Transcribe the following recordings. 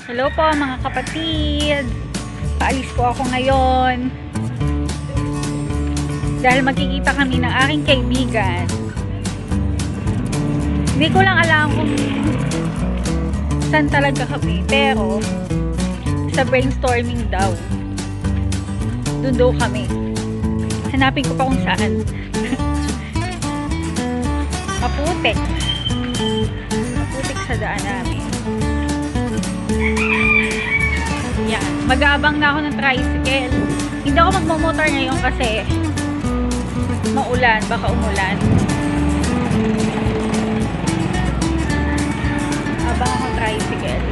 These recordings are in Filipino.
Hello po mga kapatid. Paalis po ako ngayon. Dahil magkikita kami ng aking kaibigan. Hindi ko lang alam kung saan talaga kami. Pero sa brainstorming daw. Doon daw kami. Hanapin ko pa kung saan. Maputik. Maputik sa daan namin. Yan. Mag-aabang na ako ng tricycle. Hindi ako magmamotor ngayon kasi maulan. Baka umulan. Abang ako ng tricycle.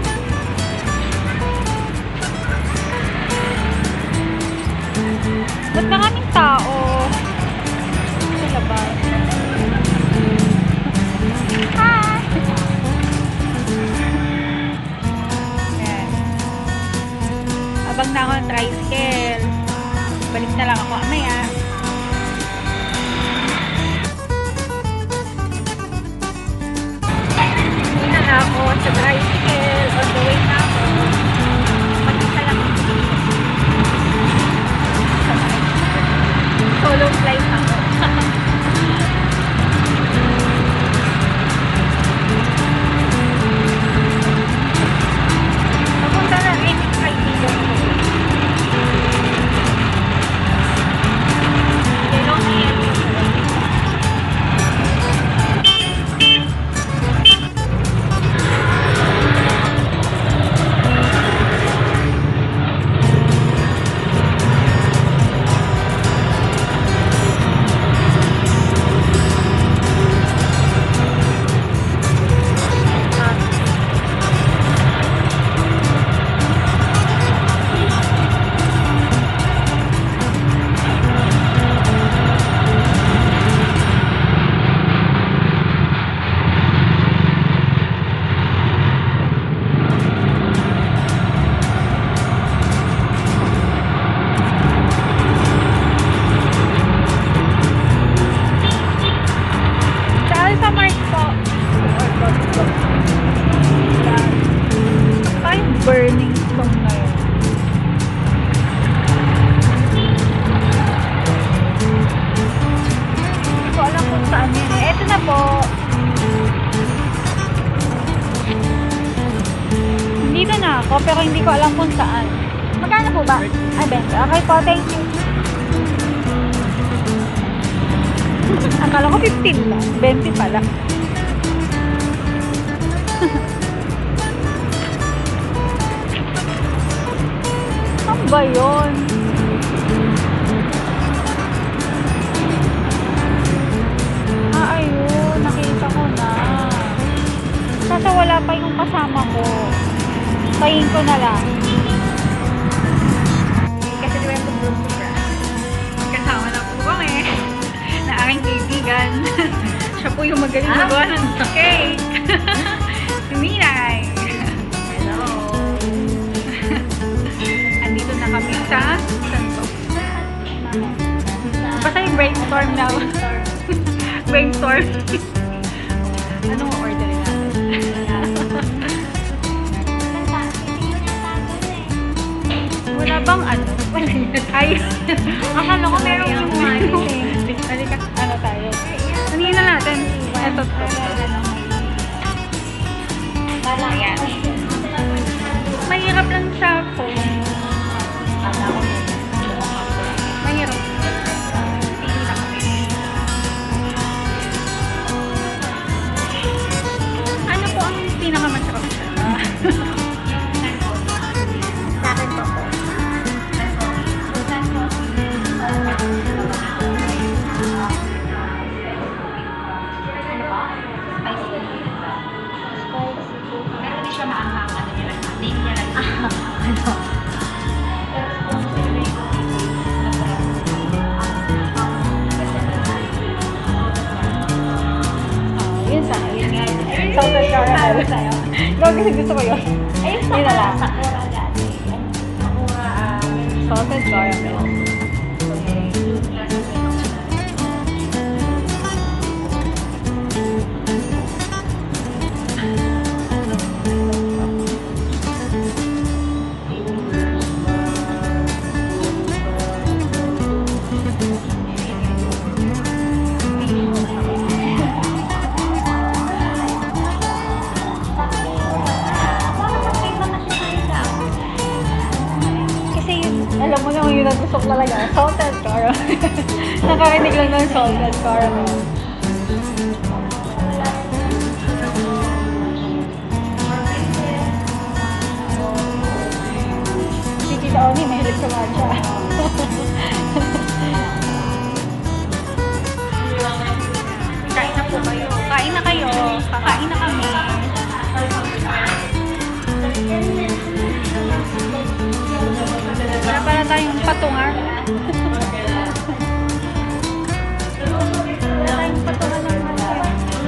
Ba't maraming tao? Sa labas. Hi! Abang na ako ng tricycle. Balik na lang ako mamaya. Hindi na ako sa tricycle. On the way na ako. Mag-isa lang ako. Solo flight ako. Papunta na rin yung kaibigan ko. Burning stone na yun. Hindi ko alam kung saan yun eh. Eto na po. Dito na ako pero hindi ko alam kung saan. Magkano po ba? Ay, 20. Okay po, thank you. Akala ko 15 lang. 20 pala. Saan ba yun? Ayun. Nakita ko na. Kasi wala pa yung kasama ko. Pahin ko na lang. Kasi di ba yung group ko ba? Kasama na po kami. Na aking kaibigan. Siya po yung magaling magawa ng cake. Si Minay. Hello. Andito na kami sa Santo. Basta yung brainstorm na. Brainstorm. Anong orderin natin? Wala bang ano? Ay, akala ko meron yung halika, ano tayo? Ano na natin? Ito to. Ayan. Mahirap lang sa phone. Mahirap. Ano po ang pinakamasarap siya? Sa akin po po. Salted caramel. No, kasi gusto ko yun. Ayun na lang. Sakura gani. Sakura, salted caramel. Tusok talaga. Salted caramel. Nakarinig lang ng salted caramel. Si Tita Oni, mahilig sa matcha. Kain na po kayo. Kain na kayo. Kakain na kami. Wala pala tayong patungan. Wala tayong patungan ng matcha.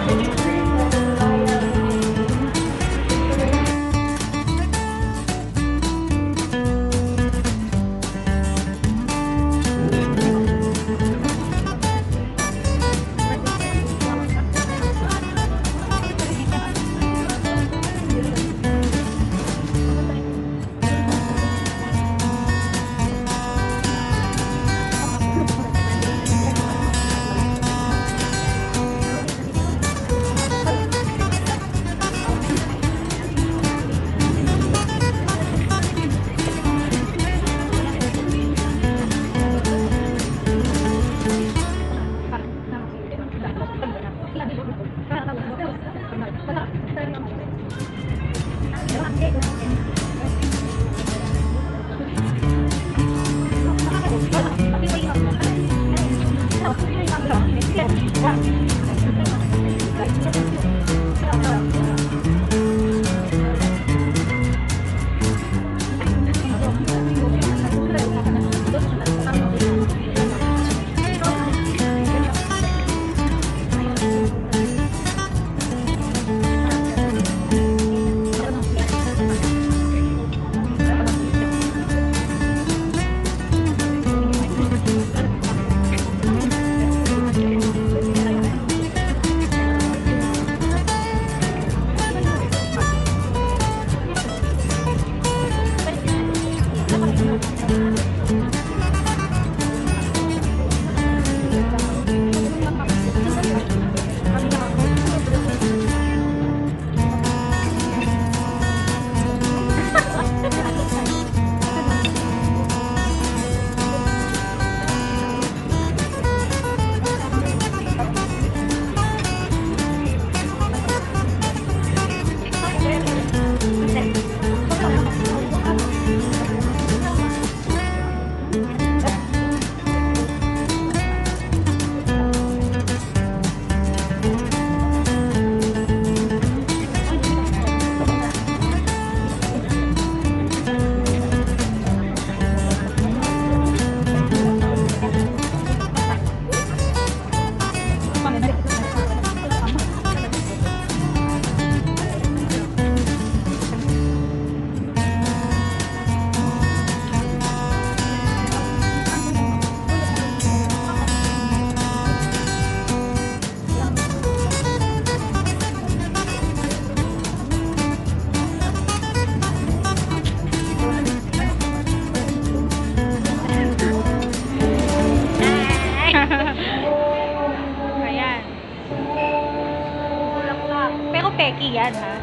peki yan, ha?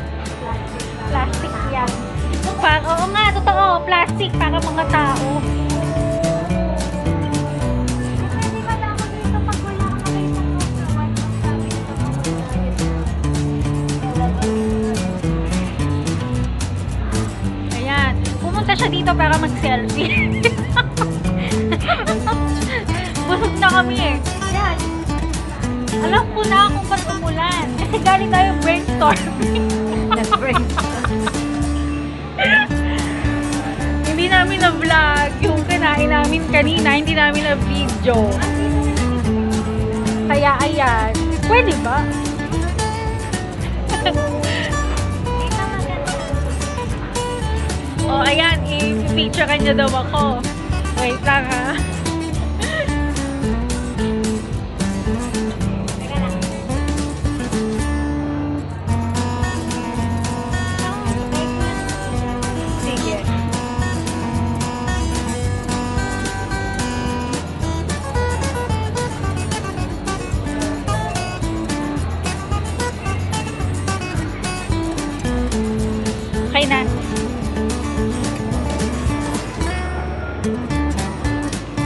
Plastic yan. Oo nga, totoo. Plastic para mga tao. Ayan. Pumunta siya dito para mag-selfie. Busog na kami eh. Yan. Alam ko na kung ba't umulan. Kasi galing tayo brainstorming. Hindi namin na-vlog yung kinain namin kanina. Hindi namin na-video. Kaya ayan. Pwede ba? Oh, ayan. I-picture niya daw ako. Wait lang, ha? Okay na.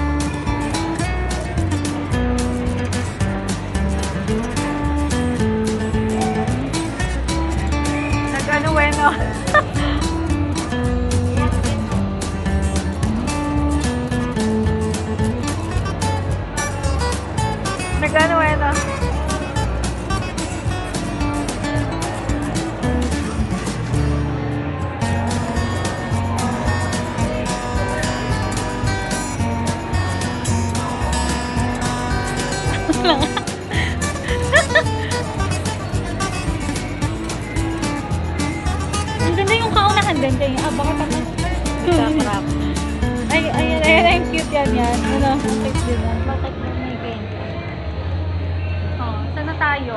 Bakit ako? Nagkakrap. Ay, cute yan. Ano, ang cute din yan. Bakit na may benta? Oh, saan na tayo?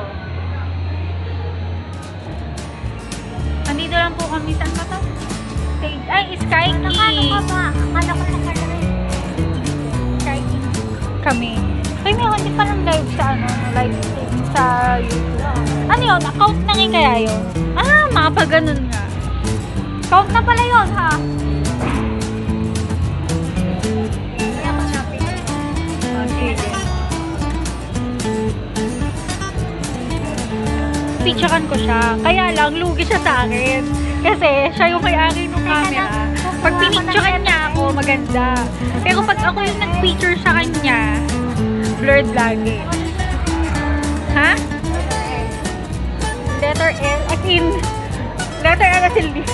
Andito lang po kami. Saan ba to? Ay, Sky Nakano King. ka ba? Akala ko nakalagay. Sky King kami. Ay, may hindi pa lang live sa live stream sa YouTube. Ano yun? Account na rin kaya yun? Makapag-ganon nga. Count na pala yun, ha? Hindi ako shopping. Okay. Picturean ko siya. Kaya lang, lugi siya sa akin. Kasi siya yung may-ari ng camera. Pag pinicturean niya ako, maganda. Pero pag ako yung nag-picture sa kanya, blurred lagi. Ha? Letter L. As in, letter L as in this.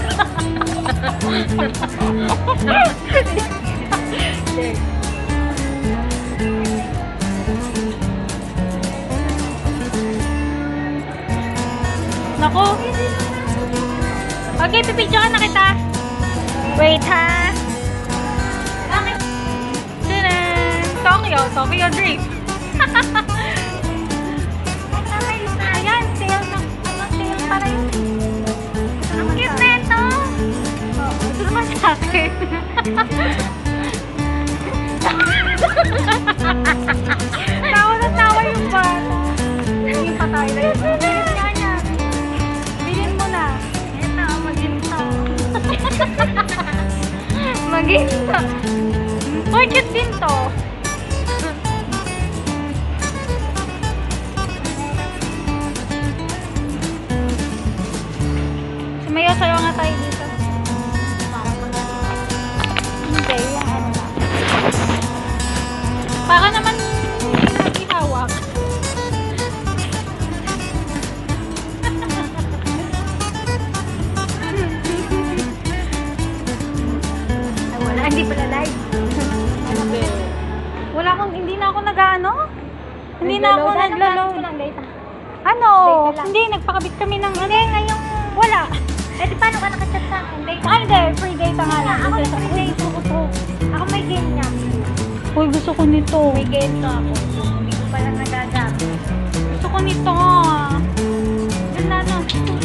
Naku. Okay, pipicturean na kita. Wait, ha? Tanan! Tokyo Drift. Ayan, sale na. Sale pa rin. Ang cute na ito. Ito naman sa akin. Tawa na tawa yung bata. Hindi pa tayo na yun. Bilhin mo na. Ito, maginto. Maginto. Uy, cute din to. Sumayaw-sayaw nga tayo dito. Hindi, yung ano lang. Para naman ihawak. Ay, wala. Hindi pala live. Hindi na ako nag-ano? Hindi na ako naglo-load. Data. Ano? Data lang. Hindi, nagpakabit kami ng ano. Ngayong wala. Eh, di paano ka nakachat sa akin? Data. Ay, hindi. Free data nga lang. Ako may free data ko to. Ako may game niya. Uy, gusto ko nito. May game to ako. Hindi ko pala nagagamit. Gusto ko nito. Ganda no.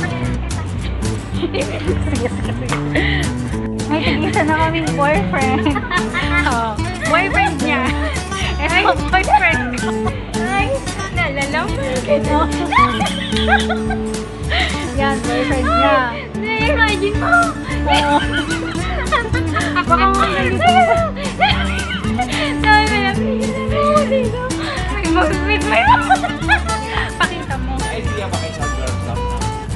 May tig-isa na kaming boyfriend. Oh, boyfriend niya. Ito, boyfriend ko. Ay, nalalaman ka Ito. Yan, boyfriend niya. Na-imagine mo. Oo. Baka mo nalito. Sabi mo na, dito. Mag-meet mo yun. Pakita mo. Ay, siya ba kayo sa girl stop na?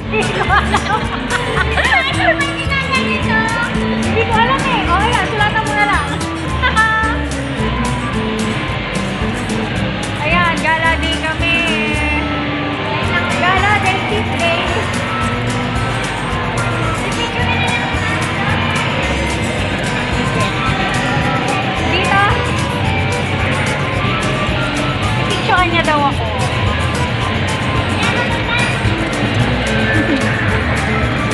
Hindi ko alam eh. O, ayan, sulatan mo na lang. Ayan, gala day kami. Gala day, cheat day. Dito. Picturean niya daw ako.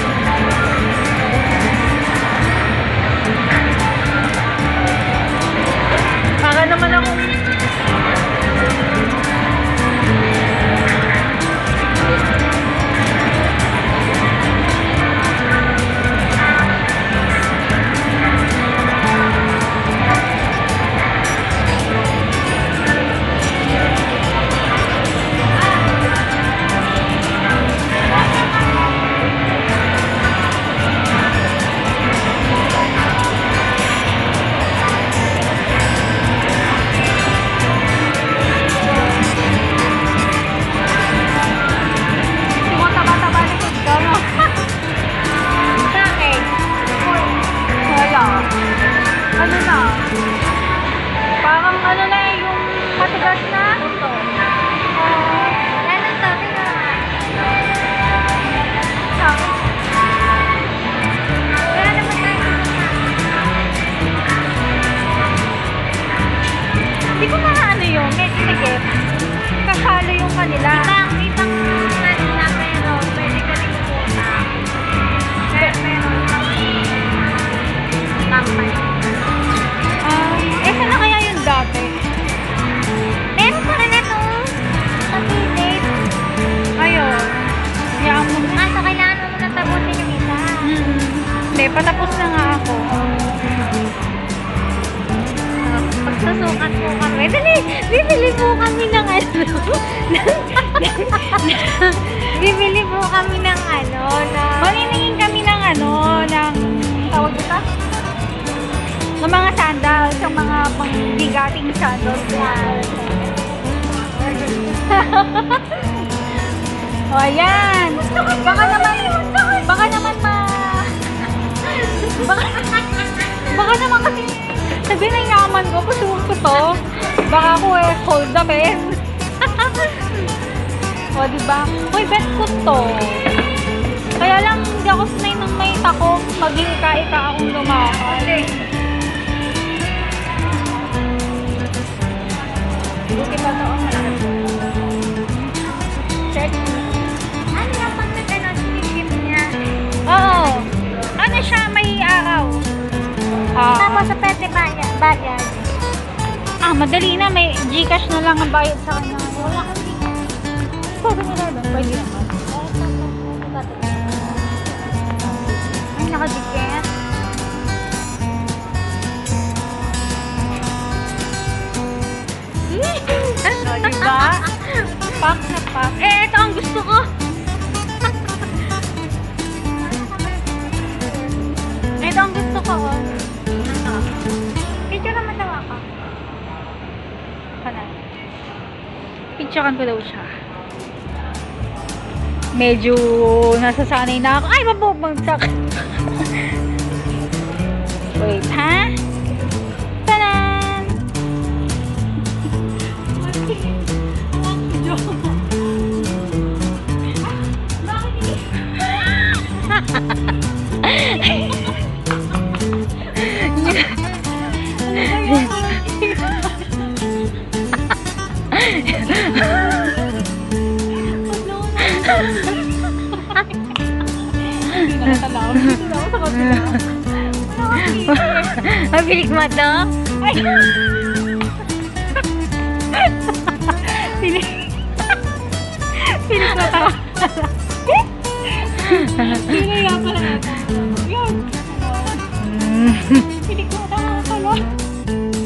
patapos na nga ako. Pagsasukat mo kami. Dali, bibili po kami ng ano. Bibili po kami ng ano, na... Maniningin kami ng ano, ng tawag dito? Ng mga sandals, ng mga pangbigating sandals. O, ayan. Baka naman baka naman kasi sabi na yaman ko, pasuot ko to. Baka ako hold the pen. O, diba? Uy, bet ko to. Kaya lang, hindi ako sanay ng may takong mag-ika-ika akong lumakad. Buti pa to ang malaki. Check. Ano yung pag nag-ano, sinigim niya? Oo. Ano siya, may araw. Tapos sa pwede bayad. Madali na. May Gcash na lang ang bayad sa kanya. Wala kang Gcash. Pwede na lang. Pwede naman. Ay, nakadikit. O, diba? Pack na pack. Ito ang gusto ko. Ito ang gusto ko. Picture naman daw ako. Kanan. Picturean ko daw siya. Medyo nasasanay na ako. Ay, mabubagsak. Wait, ha? Tanan! Mabilik mo to? Pilit na tawa. Pinaya pala natin. Yun. Pilit na tawa pala.